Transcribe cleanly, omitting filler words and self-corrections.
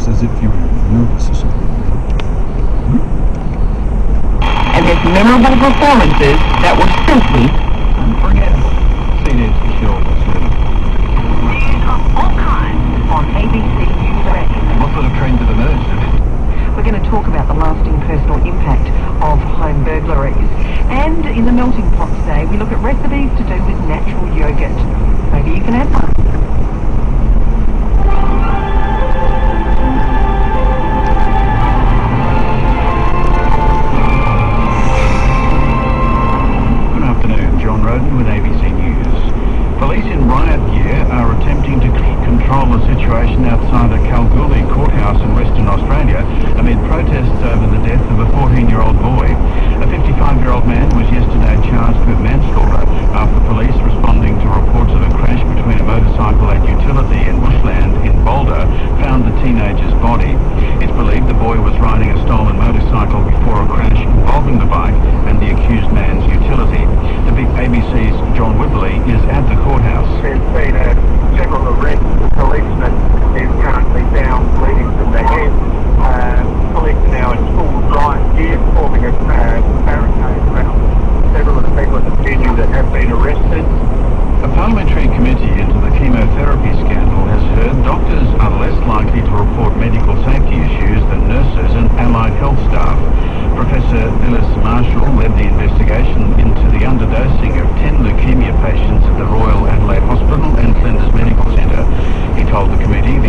almost as if you were nervous or something. And with memorable performances that were simply unforgettable. CDs for sure, News of all kinds on ABC News Radio. What sort of trends have emerged of it? We're going to talk about the lasting personal impact of home burglaries. And in the melting pot today, we look at recipes to do with natural yogurt. Maybe you can add one.